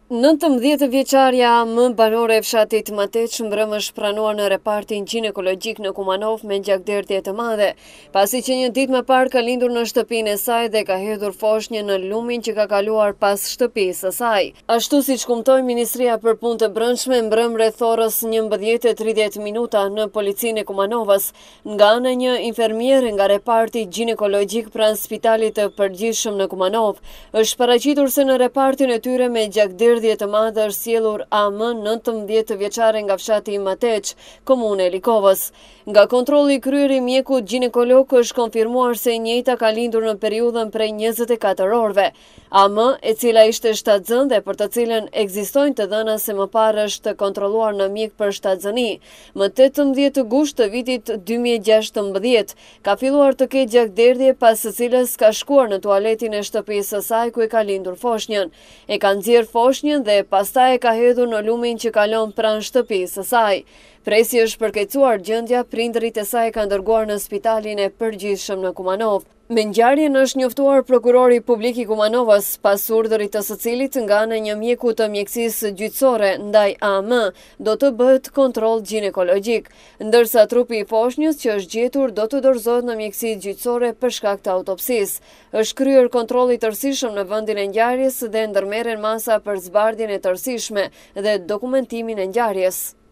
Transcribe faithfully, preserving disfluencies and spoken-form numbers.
nëntëmbëdhjetë vjeçarja më banore e fshatit Mateq mbrëmë është pranuar në repartin ginekologjik në Kumanov me gjakderdhje të madhe, pasi që një ditë më parë ka lindur në shtëpinë e saj dhe ka hedhur foshnjë në lumin që ka kaluar pas shtëpisë së saj. Ashtu siç kumtoi Ministria për Punë të Brendshme, mbrëmë rreth orës njëmbëdhjetë e tridhjetë minuta në policinë e Kumanovës, nga ana e një infermiere nga reparti ginekologjik pranë Spitalit të Përgjithshëm në Kumanov, është paraqitur se në repartin e tyre me gjakderdhje të madhe është sjellur A M, nëntëmbëdhjetë vjeçare nga fshati Mateq, komune e Likovës. Nga kontrolli i kryer i mjekut ginekolog është konfirmuar se e njëjta ka lindur në periudhën prej njëzet e katër orëve. A M, e cila ishte shtatzën dhe për të cilën ekzistojnë të dhëna se më parë është kontrolluar në mjek për shtatzëni, më tetëmbëdhjetë gusht të vitit dy mijë e gjashtëmbëdhjetë, ka filluar të ketë gjakderdhje pas së cilës ka shkuar në tualetin e shtëpisë së saj ku e ka lindur foshnjën. E ka nxjerrë foshnjën dhe pastaj e ka hedhur në lumin që kalon pranë shtëpisë së saj. Presi është përkecuar gjendja, prindërit e saj kanë dërguar në Spitalin e Përgjithshëm në Kumanov. Me ngjarjen është njoftuar prokurori publik i Kumanovës, pas urdhërit të së cilit nga ana e një mjeku të mjekësisë gjyqësore ndaj A M do të bëhet kontroll ginekologjik, ndërsa trupi i foshnjës që është gjetur do të dorëzohet në mjekësi gjyqësore për shkak të autopsisë. Është kryer kontrolli tërësishëm në vendin e ngjarjes dhe ndërmerren masa për zbardhjen e tërësishme dhe dokumentimin e ngjarjes.